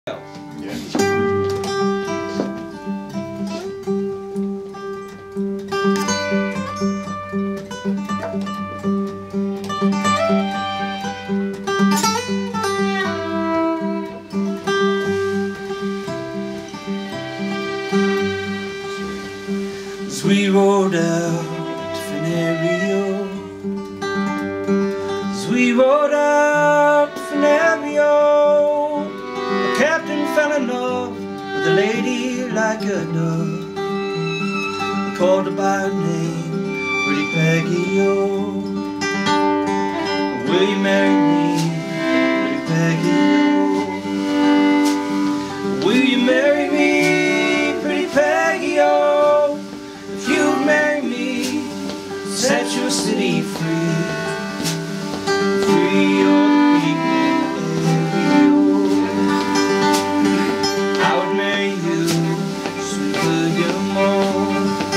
As we rode out to Fennario, as we rode out to Fennario, the captain fell in love with a lady like a dove. He called her by her name, pretty Peggy-O. Will you marry me, pretty Peggy-O? Will you marry me, pretty Peggy-O? If you marry me, set your city free, free all the people in Fennario. I would marry you, sweet Peggy-O.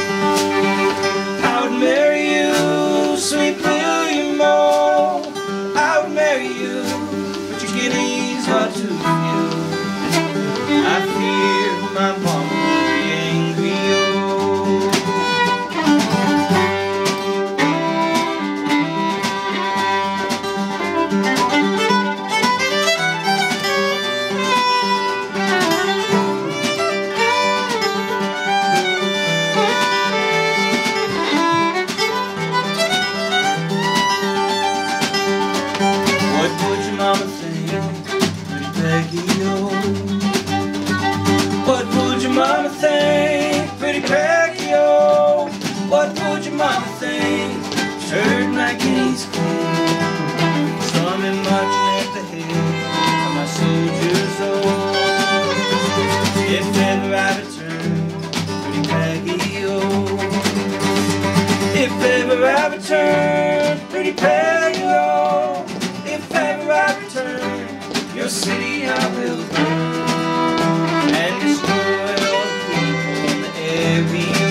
I would marry you, sweet Peggy-O. I would marry you, but your guineas are too few. I fear my mama will be angry. What would your mama think, pretty Peggy-O? What would your mama think, pretty Peggy-O? What would your mama think? She heard my guineas clean, saw me marching at the head of my soldiers old. If ever I return, pretty Peggy-O. If ever I return, pretty Peggy-O. If ever I return, your city I will burn and destroy all the people in the area.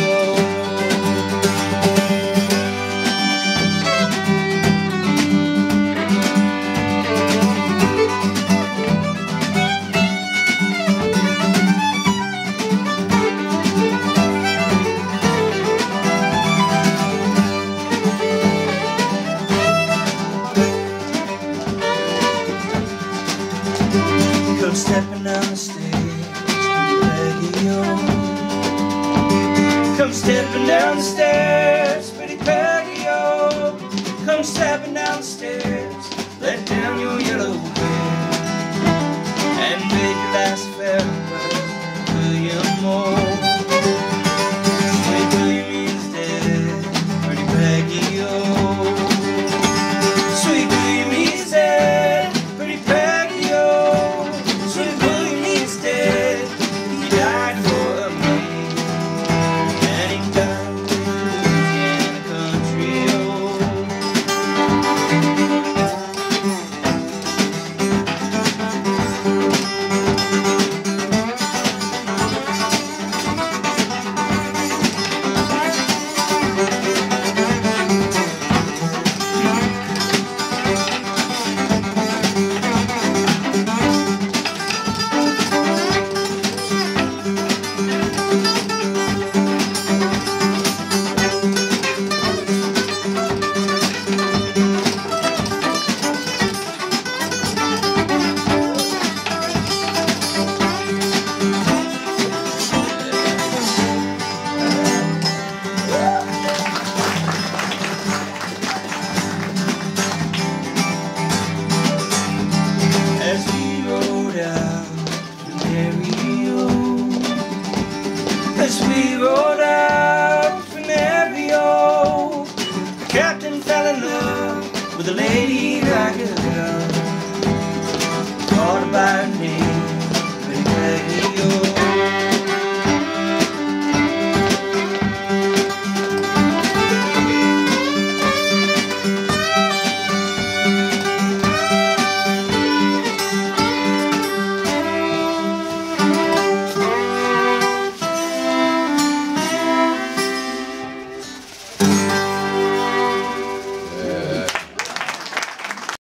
Come stepping down the stairs, pretty Peggy-O. Come stepping down the stairs, pretty Peggy-O. Come stepping down the stairs, let down your yellow